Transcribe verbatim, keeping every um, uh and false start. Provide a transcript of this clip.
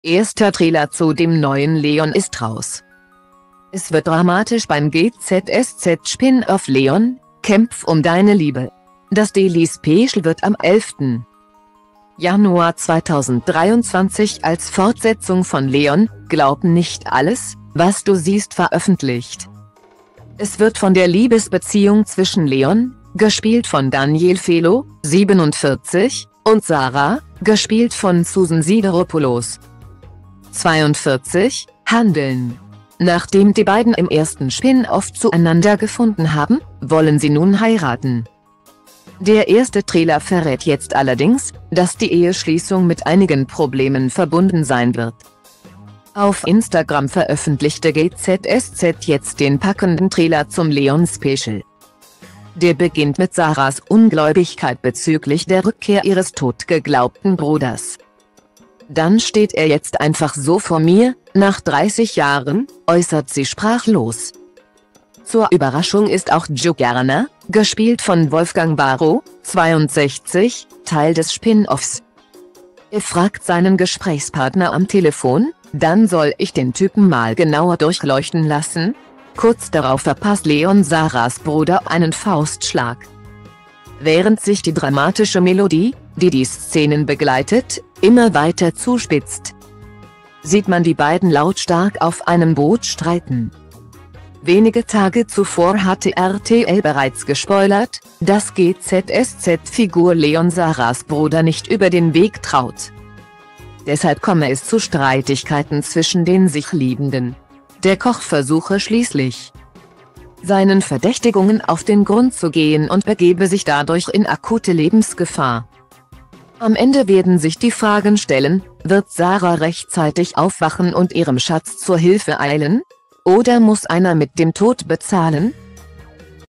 Erster Trailer zu dem neuen Leon ist raus. Es wird dramatisch beim G Z S Z-Spin-off Leon, Kämpf um deine Liebe. Das Daily Special wird am elften Januar zweitausenddreiundzwanzig als Fortsetzung von Leon, Glaub nicht alles, was du siehst, veröffentlicht. Es wird von der Liebesbeziehung zwischen Leon, gespielt von Daniel Felo, siebenundvierzig, und Sarah, gespielt von Susan Sideropoulos, zweiundvierzig, handeln. Nachdem die beiden im ersten Spin-off zueinander gefunden haben, wollen sie nun heiraten. Der erste Trailer verrät jetzt allerdings, dass die Eheschließung mit einigen Problemen verbunden sein wird. Auf Instagram veröffentlichte G Z S Z jetzt den packenden Trailer zum Leon-Special. Der beginnt mit Sarahs Ungläubigkeit bezüglich der Rückkehr ihres totgeglaubten Bruders. Dann steht er jetzt einfach so vor mir, nach dreißig Jahren, äußert sie sprachlos. Zur Überraschung ist auch Joe Gerner, gespielt von Wolfgang Barrow, zweiundsechzig, Teil des Spin-offs. Er fragt seinen Gesprächspartner am Telefon, dann soll ich den Typen mal genauer durchleuchten lassen? Kurz darauf verpasst Leon Sarahs Bruder einen Faustschlag. Während sich die dramatische Melodie, die die Szenen begleitet, immer weiter zuspitzt, sieht man die beiden lautstark auf einem Boot streiten. Wenige Tage zuvor hatte R T L bereits gespoilert, dass G Z S Z-Figur Leon Sarahs Bruder nicht über den Weg traut. Deshalb komme es zu Streitigkeiten zwischen den sich Liebenden. Der Koch versuche schließlich, seinen Verdächtigungen auf den Grund zu gehen und begebe sich dadurch in akute Lebensgefahr. Am Ende werden sich die Fragen stellen, wird Sarah rechtzeitig aufwachen und ihrem Schatz zur Hilfe eilen? Oder muss einer mit dem Tod bezahlen?